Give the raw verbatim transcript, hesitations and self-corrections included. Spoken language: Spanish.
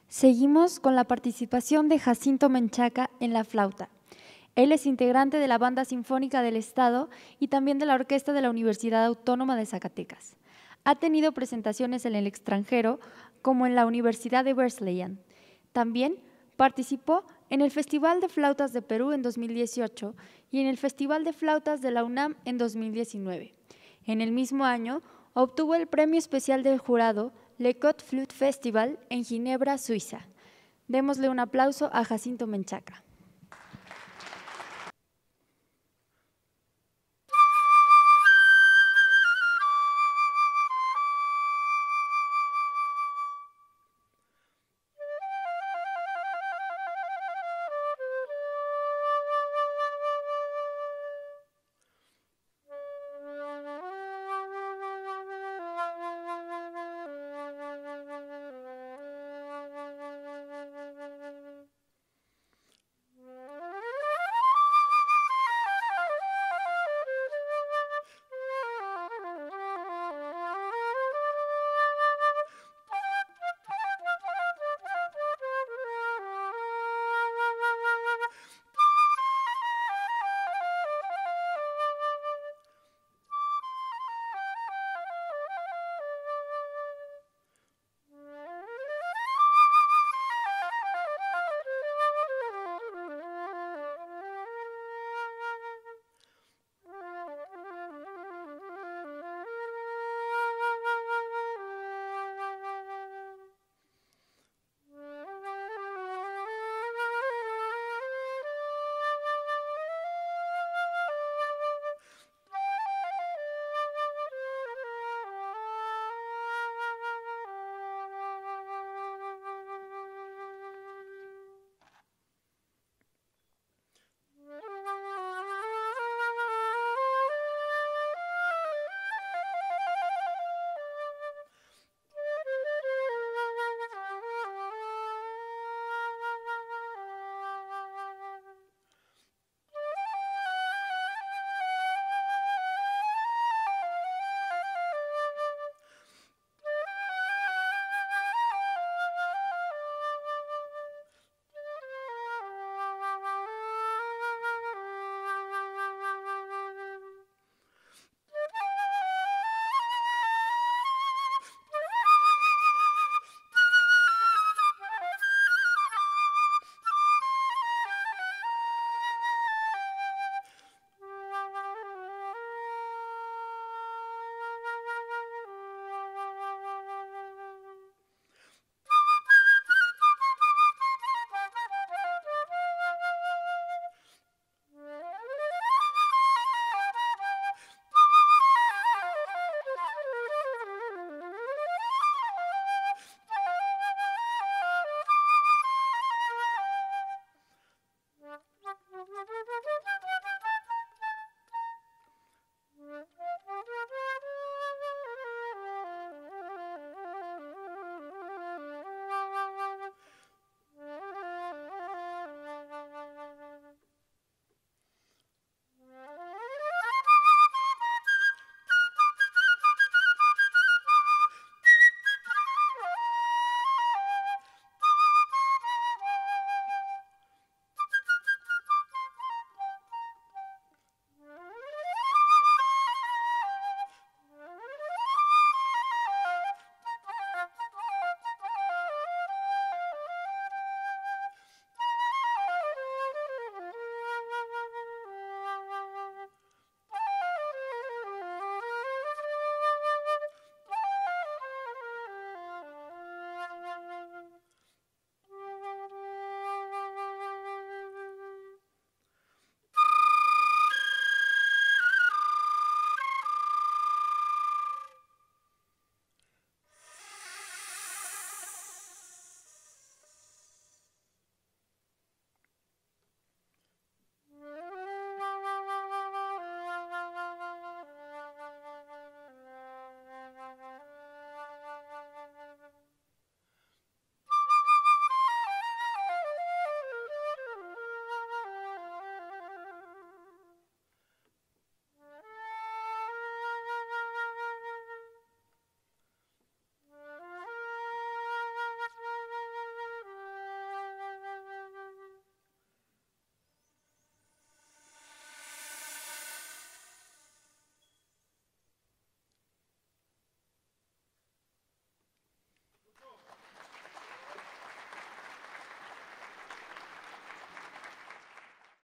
Seguimos con la participación de Jacinto Menchaca en la flauta. Él es integrante de la Banda Sinfónica del Estado y también de la Orquesta de la Universidad Autónoma de Zacatecas. Ha tenido presentaciones en el extranjero, como en la Universidad de Wesleyan. También participó en el Festival de Flautas de Perú en dos mil dieciocho y en el Festival de Flautas de la UNAM en dos mil diecinueve. En el mismo año, obtuvo el premio especial del jurado Le Cot Flute Festival en Ginebra, Suiza. Démosle un aplauso a Jacinto Menchaca.